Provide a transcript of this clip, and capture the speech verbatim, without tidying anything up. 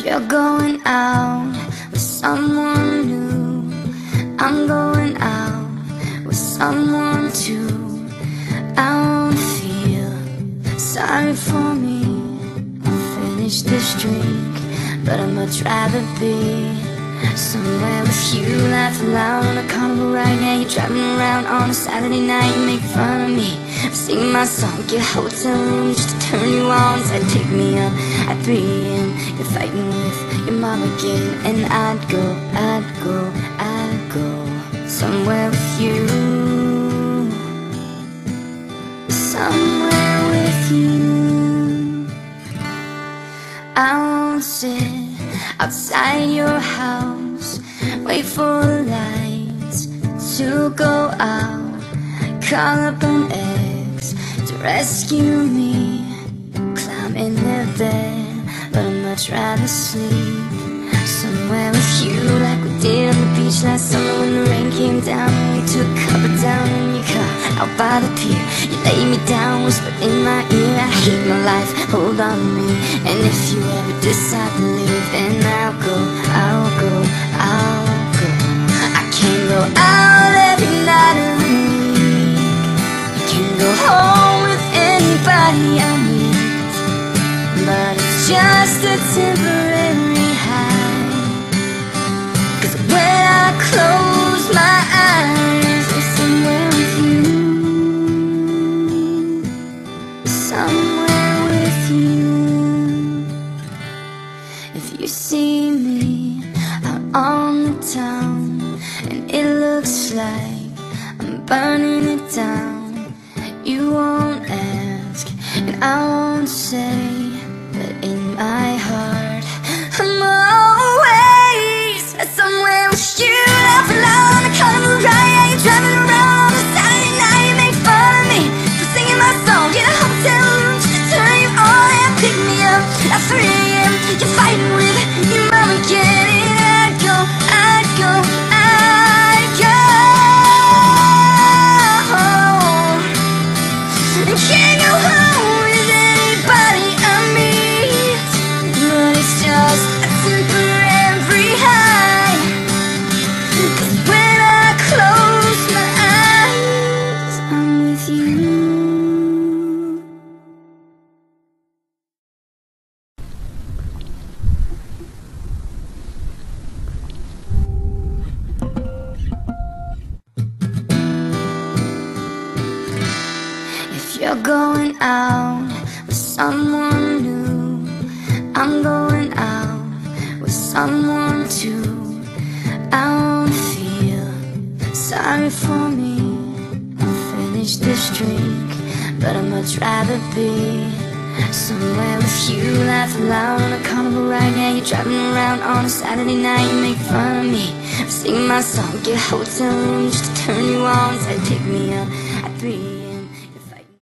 You're going out with someone new. I'm going out with someone too. I won't feel sorry for me. I'll finish this drink, but I'd much rather be somewhere with you, laughing loud on a carnival ride. Yeah, you're driving around on a Saturday night. You make fun of me for singing my song. Get a hotel room just to turn you on. Said take me up at three A M You're fighting with your mom again. And I'd go, I'd go, I'd go somewhere with you. Somewhere with you. I won't sit outside your house, wait for the lights to go out. Call up an ex to rescue me. Climb in their bed, but I'd much rather sleep somewhere with you, like we did on the beach last summer when the rain came down and we took cover down in your car out by the pier. You laid me down, whispered in my ear, I hate my life, hold on to me. And if you ever decide to leave, then I'll go, I'll go, I'll go. I can't go out every night of the week. I can't go home with anybody I meet, but it's just a temporary high. 'Cause when I close my eyes, I'm somewhere with you. Somewhere with you. If you see me out on the town and it looks like I'm burning it down, you won't ask and I won't say, but in my heart I'm always somewhere with you. Laughing loud on the carnival ride. Yeah, you're driving around on a Saturday night. You make fun of me for singing my song. Get a hotel room just to turn you on and pick me up at three A M You're fighting with your mom again. And I'd go, I'd go, I'd go. And can't go home with anybody I meet, but it's just a temporary high. 'Cause when I close my eyes, I'm with you. If you're going out with someone new, I'm going out with someone too. I won't feel sorry for me. I'll finish this drink, but I'd much rather be somewhere with you, laughing loud on a carnival ride. Yeah, you're driving around on a Saturday night. You make fun of me for singing my song. Get a hotel room just to turn you on. Said take me up at three